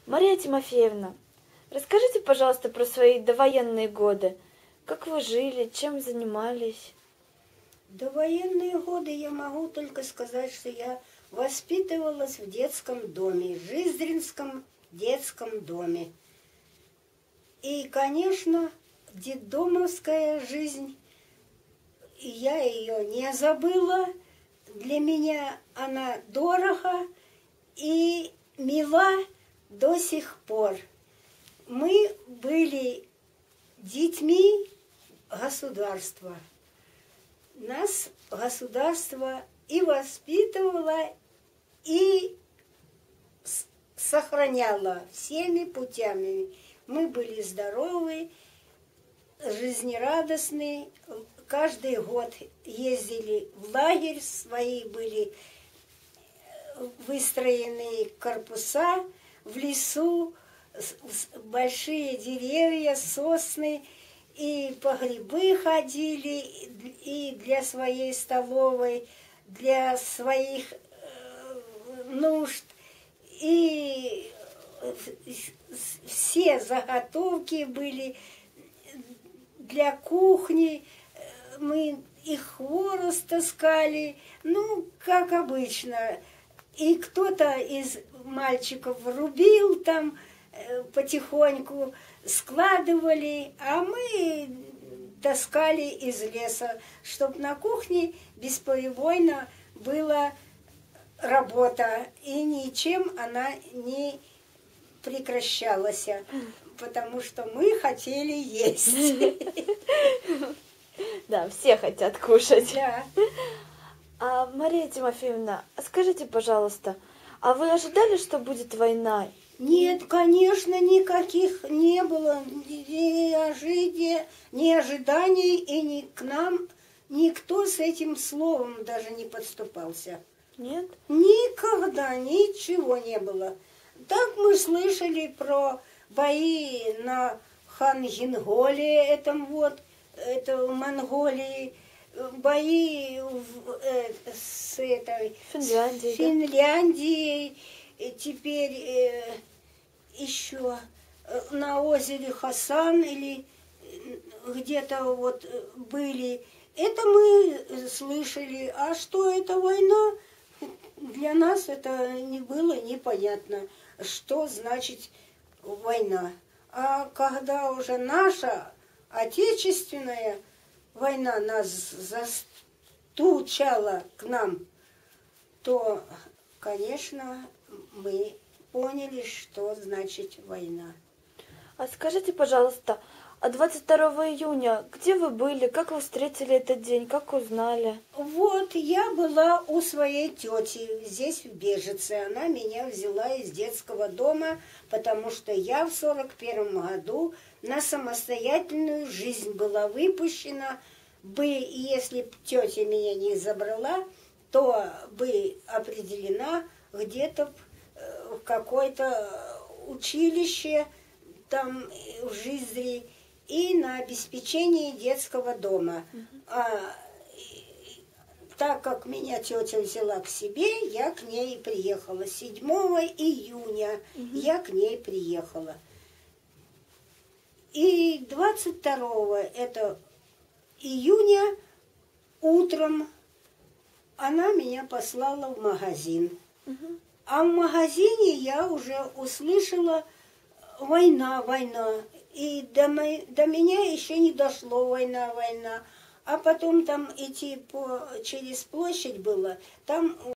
Мария Тимофеевна, расскажите, пожалуйста, про свои довоенные годы. Как вы жили, чем занимались? В довоенные годы я могу только сказать, что я воспитывалась в детском доме, в Жиздринском детском доме. И, конечно, детдомовская жизнь, я ее не забыла. Для меня она дорога и мила до сих пор. Мы были детьми государства. Нас государство и воспитывало, и сохраняло всеми путями. Мы были здоровы, жизнерадостны. Каждый год ездили в лагерь, свои были выстроенные корпуса в лесу, большие деревья, сосны, и по грибы ходили, и для своей столовой, для своих нужд, и все заготовки были для кухни. Мы и хворост таскали, ну, как обычно. И кто-то из мальчиков рубил там потихоньку, складывали, а мы таскали из леса, чтобы на кухне бесперебойно была работа, и ничем она не прекращалась, потому что мы хотели есть. Да, все хотят кушать. Да. А, Мария Тимофеевна, скажите, пожалуйста, а вы ожидали, что будет война? Нет, конечно, никаких не было ни ожиданий, и к нам никто с этим словом даже не подступался. Нет? Никогда ничего не было. Так мы слышали про бои на Хан-Гинголе, это в Монголии, бои с этой Финляндией, теперь еще на озере Хасан или где-то вот были. Это мы слышали. А что это война? Для нас это не было непонятно, что значит война. А когда уже наша отечественная война нас застучала к нам, то, конечно, мы поняли, что значит война. А скажите, пожалуйста, а 22 июня где вы были? Как вы встретили этот день? Как узнали? Вот, я была у своей тети здесь, в Бежице. Она меня взяла из детского дома, потому что я в 41 году на самостоятельную жизнь была выпущена. Если б тетя меня не забрала, то бы определена где-то в какое-то училище там в Жиздре и на обеспечении детского дома. Так как меня тетя взяла к себе, я к ней приехала. 7 июня я к ней приехала. И 22 это июня утром она меня послала в магазин. А в магазине я уже услышала война, война. И до меня еще не дошло война, война. А потом там идти через площадь было, там